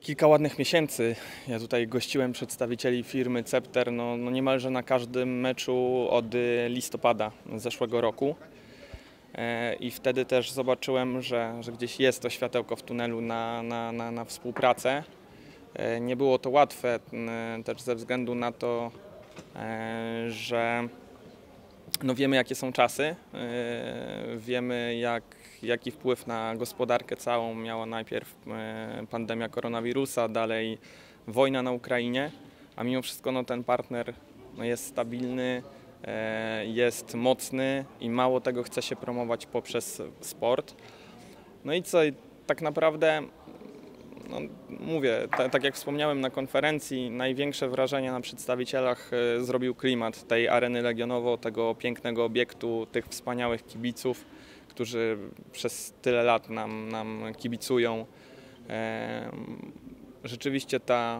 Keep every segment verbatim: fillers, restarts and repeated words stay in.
Kilka ładnych miesięcy. Ja tutaj gościłem przedstawicieli firmy Cepter no, no niemalże na każdym meczu od listopada zeszłego roku. E, I wtedy też zobaczyłem, że, że gdzieś jest to światełko w tunelu na, na, na, na współpracę. E, nie było to łatwe e, też ze względu na to, e, że no wiemy, jakie są czasy, e, wiemy jak, jaki wpływ na gospodarkę całą miała najpierw e, pandemia koronawirusa, dalej wojna na Ukrainie, a mimo wszystko no, ten partner no, jest stabilny, e, jest mocny i mało tego chce się promować poprzez sport. No i co, i tak naprawdę no, mówię, t- tak jak wspomniałem na konferencji, największe wrażenie na przedstawicielach e, zrobił klimat tej areny Legionowo, tego pięknego obiektu, tych wspaniałych kibiców, którzy przez tyle lat nam, nam kibicują. E, rzeczywiście ta,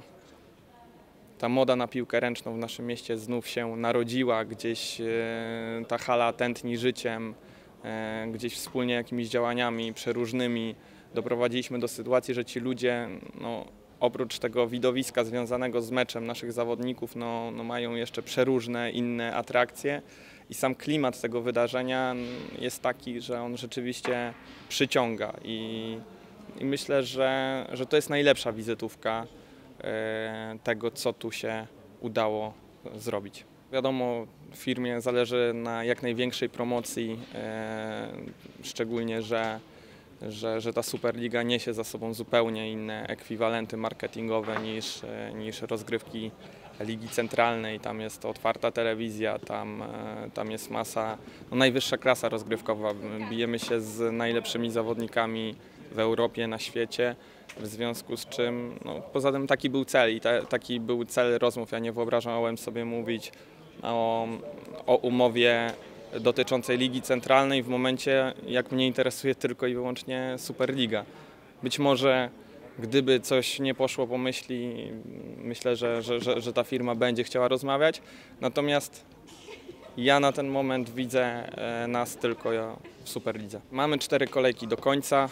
ta moda na piłkę ręczną w naszym mieście znów się narodziła, gdzieś e, ta hala tętni życiem, e, gdzieś wspólnie jakimiś działaniami przeróżnymi doprowadziliśmy do sytuacji, że ci ludzie no, oprócz tego widowiska związanego z meczem naszych zawodników no, no mają jeszcze przeróżne inne atrakcje i sam klimat tego wydarzenia jest taki, że on rzeczywiście przyciąga i, i myślę, że, że to jest najlepsza wizytówka e, tego, co tu się udało zrobić. Wiadomo, firmie zależy na jak największej promocji, e, szczególnie, że Że, że ta Superliga niesie za sobą zupełnie inne ekwiwalenty marketingowe niż, niż rozgrywki Ligi Centralnej. Tam jest otwarta telewizja, tam, tam jest masa, no najwyższa klasa rozgrywkowa. Bijemy się z najlepszymi zawodnikami w Europie, na świecie, w związku z czym no, poza tym taki był cel i ta, taki był cel rozmów. Ja nie wyobrażałem sobie mówić o, o umowie dotyczącej Ligi Centralnej w momencie, jak mnie interesuje tylko i wyłącznie Superliga. Być może gdyby coś nie poszło po myśli, myślę, że, że, że, że ta firma będzie chciała rozmawiać, natomiast ja na ten moment widzę nas tylko w Superlidze. Mamy cztery kolejki do końca,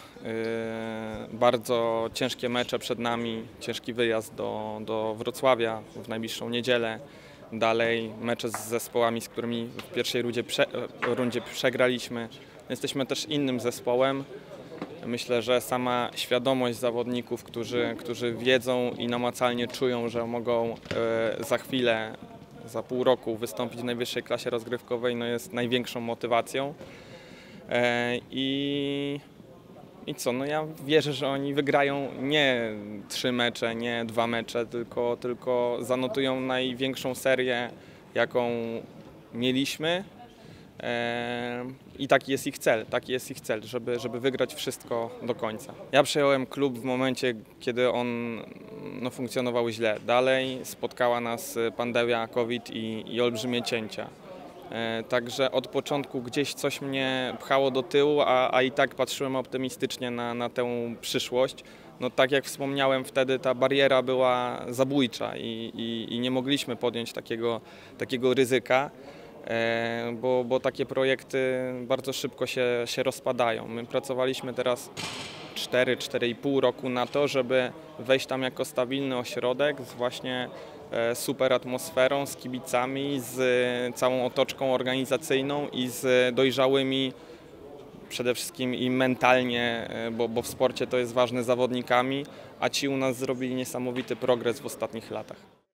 bardzo ciężkie mecze przed nami, ciężki wyjazd do, do Wrocławia w najbliższą niedzielę. Dalej mecze z zespołami, z którymi w pierwszej rundzie, prze, rundzie przegraliśmy. Jesteśmy też innym zespołem. Myślę, że sama świadomość zawodników, którzy, którzy wiedzą i namacalnie czują, że mogą e, za chwilę, za pół roku wystąpić w najwyższej klasie rozgrywkowej, no jest największą motywacją. E, i I co, no ja wierzę, że oni wygrają nie trzy mecze, nie dwa mecze, tylko, tylko zanotują największą serię, jaką mieliśmy. Eee, I taki jest ich cel, taki jest ich cel, żeby, żeby wygrać wszystko do końca. Ja przejąłem klub w momencie, kiedy on no, funkcjonował źle. Dalej spotkała nas pandemia COVID i, i olbrzymie cięcia. Także od początku gdzieś coś mnie pchało do tyłu, a, a i tak patrzyłem optymistycznie na, na tę przyszłość. No, tak jak wspomniałem, wtedy ta bariera była zabójcza i, i, i nie mogliśmy podjąć takiego, takiego ryzyka, e, bo, bo takie projekty bardzo szybko się, się rozpadają. My pracowaliśmy teraz cztery, cztery i pół roku na to, żeby wejść tam jako stabilny ośrodek z właśnie super atmosferą, z kibicami, z całą otoczką organizacyjną i z dojrzałymi przede wszystkim i mentalnie, bo, bo w sporcie to jest ważne, zawodnikami, a ci u nas zrobili niesamowity progres w ostatnich latach.